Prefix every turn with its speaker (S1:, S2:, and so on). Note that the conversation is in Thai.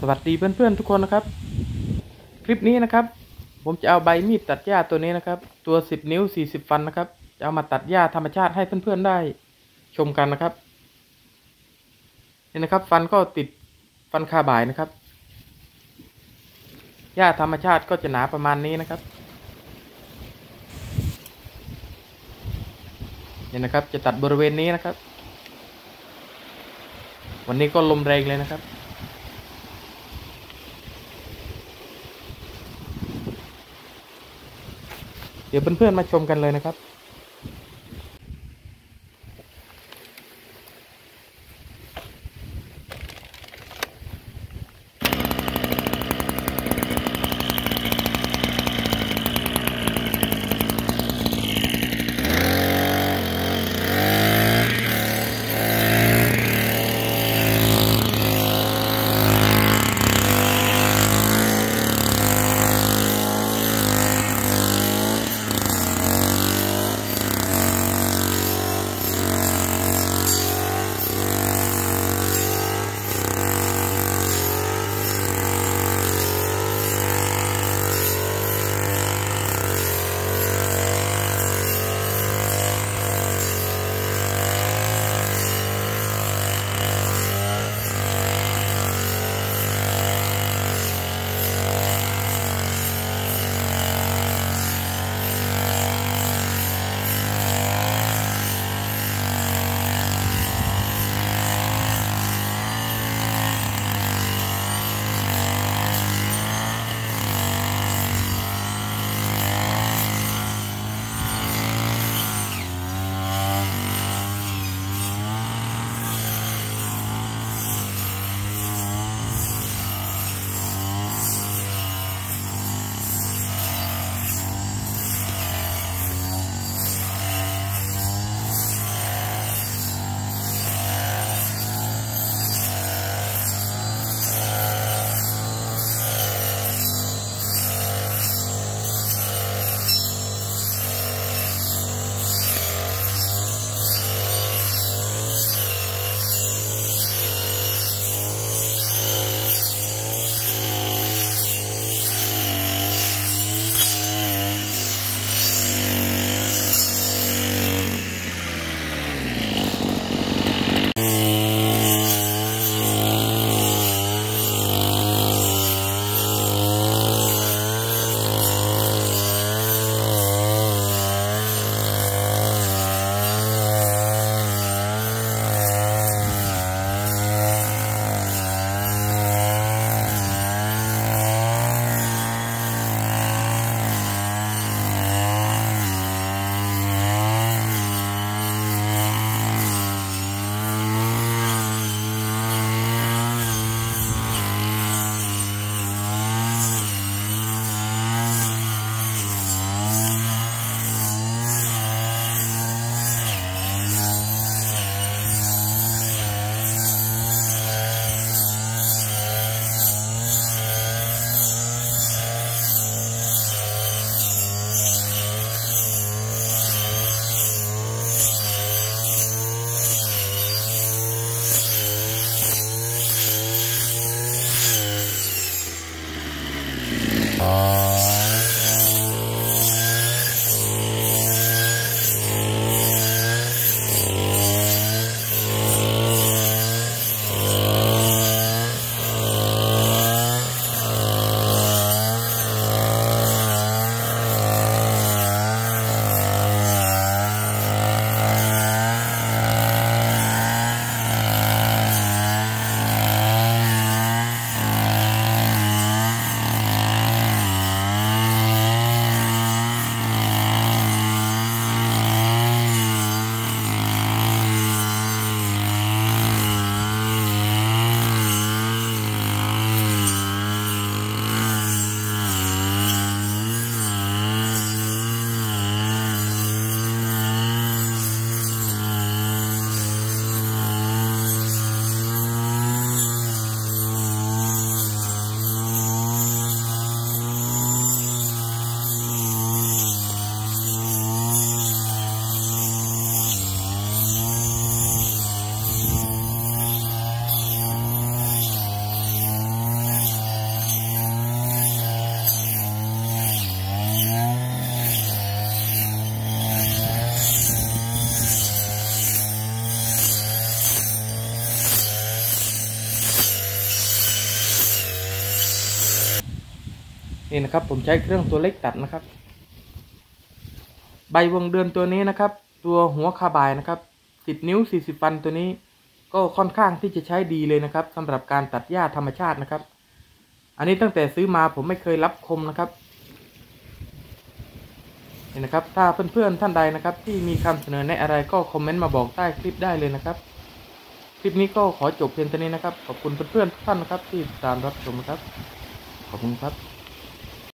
S1: วัสดีเพื่อนๆทุกคนนะครับคลิปนี้นะครับผมจะเอาใบมีดตัดหญ้าตัวนี้นะครับตัว10 นิ้ว40 ฟันนะครับจะเอามาตัดหญ้าธรรมชาติให้เพื่อนๆได้ชมกันนะครับนี่นะครับฟันก็ติดฟันคาบ่ายนะครับหญ้าธรรมชาติก็จะหนาประมาณนี้นะครับนี่นะครับจะตัดบริเวณนี้นะครับวันนี้ก็ลมแรงเลยนะครับเดี๋ยวเพื่อนๆมาชมกันเลยนะครับนี่นะครับผมใช้เครื่องตัวเล็กตัดนะครับใบวงเดือนตัวนี้นะครับตัวหัวคาบายนะครับ10 นิ้ว40 ฟันตัวนี้ก็ค่อนข้างที่จะใช้ดีเลยนะครับสำหรับการตัดหญ้าธรรมชาตินะครับอันนี้ตั้งแต่ซื้อมาผมไม่เคยรับคมนะครับนี่นะครับถ้าเพื่อนๆท่านใดนะครับที่มีคำเสนอแนะอะไรก็คอมเมนต์มาบอกใต้คลิปได้เลยนะครับคลิปนี้ก็ขอจบเพียงเท่านี้นะครับขอบคุณเพื่อนๆทุกท่านนะครับที่ติดตามรับชมนะครับขอบคุณครับ